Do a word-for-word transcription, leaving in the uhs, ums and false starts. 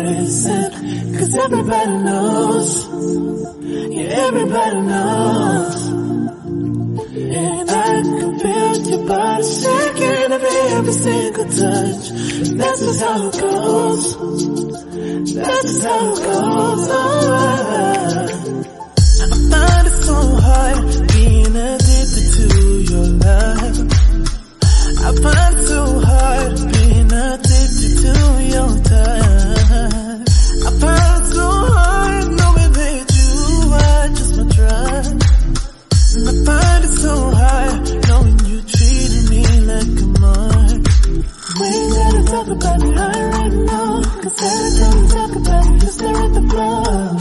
prison. Cause everybody knows, yeah, everybody knows. And I can feel your body shaking every, every single touch. That's just how it goes. That's just how it goes. Oh, I find it so hard being addicted to your love. I find it so hard being addicted to your touch. I find it so hard knowing that you are just my drug. And I find it so hard knowing you treated me like a mark. We ain't gotta talk about it right now, cause every time we talk about it, you stare at the floor.